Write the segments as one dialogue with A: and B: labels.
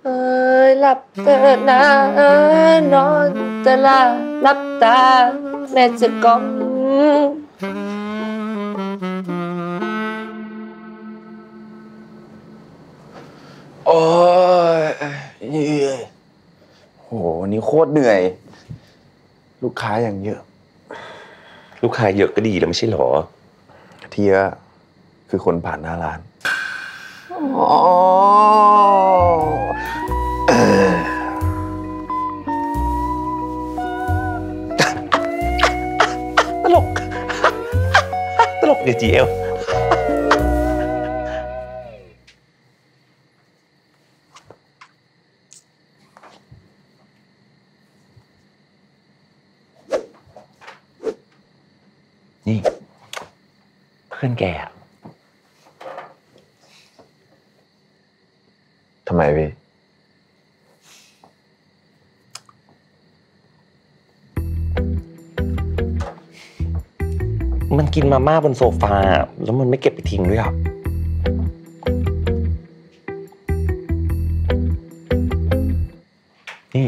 A: เอ้ยหลับเถิดนะนอนจะลาหลับตาแม่จะกล่อม
B: โอ้ยเหนื่อยโหวันนี้โคตรเหนื่อยลูกค้าอย่างเยอะ
C: ลูกค้าเยอะก็ดีแล้วไม่ใช่หรอ
B: ที่เยอะคือคนผ่านหน้าร้าน
C: ตลกตลกเดี๋ยวจีเอลนี่เพื่อนแก
B: ทำไมพี่
C: มันกินมาม่าบนโซฟาแล้วมันไม่เก็บไปทิ้งด้วยอ่ะนี่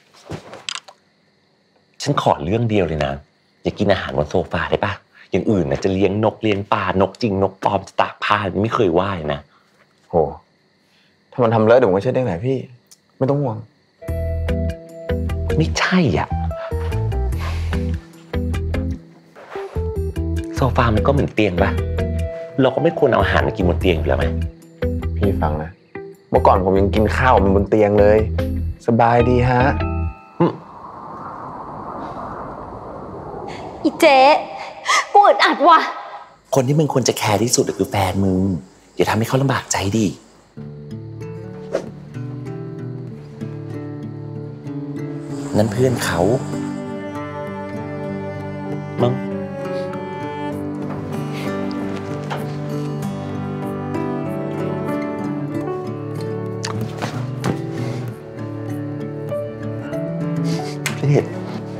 C: ฉันขอเรื่องเดียวเลยนะอย่ากินอาหารบนโซฟาได้ปะอย่างอื่นนะจะเลี้ยงนกเลี้ยงปลานกจริงนกปลอมจะตากผ้าไม่เคยว่าเลยนะ
B: โหถ้ามันทำเลอะเดี๋ยวผมก็เช็ดได้ไหนพี่ไม่ต้องห่วง
C: ไม่ใช่อ่ะโซฟามันก็เหมือนเตียงปะเราก็ไม่ควรเอาอาหารมากินบนเตียงอยู่แล้วไหม
B: พี่ฟังนะเมื่อก่อนผมยังกินข้าวมันบนเตียงเลยสบายดีฮะ
D: อีเจ๊กูอึดอัดว่ะ
C: คนที่มึงควรจะแคร์ที่สุดคือแฟนมึงอย่าทำให้เขาลำบากใจดินั่นเพื่อนเขามั้งเห็น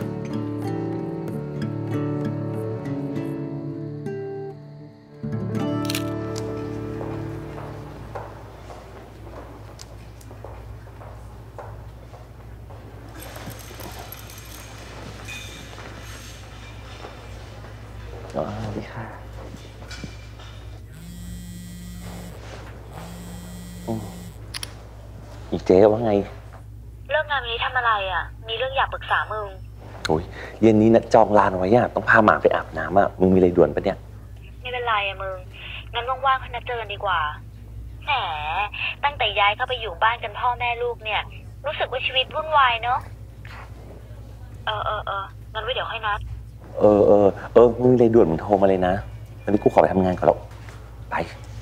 C: อ๋อดีค่ะอีเจ๊ว่าไง
E: เลิกงานวันนี้ทำอะไรอ่ะมีเรื่องอยากปรึกษามึง
C: โอ้ยเย็นนี้นะจองลานไว้อ่ะต้องพาหมาไปอาบน้ำอ่ะมึงมีอะไรด่วนปะเนี่ย
E: ไม่เป็นไรอะมึงงั้นว่างๆค่อยนัดเจอกันดีกว่าแหมตั้งแต่ย้ายเข้าไปอยู่บ้านกันพ่อแม่ลูกเนี่ยรู้สึกว่าชีวิตวุ่นวายเนาะงั้นไว้เดี๋ยวค่อยนัด
C: มึงมีอะไรด่วนมึงโทรมาเลยนะวันนี้กูขอไปทำงานก่อนหรอกไป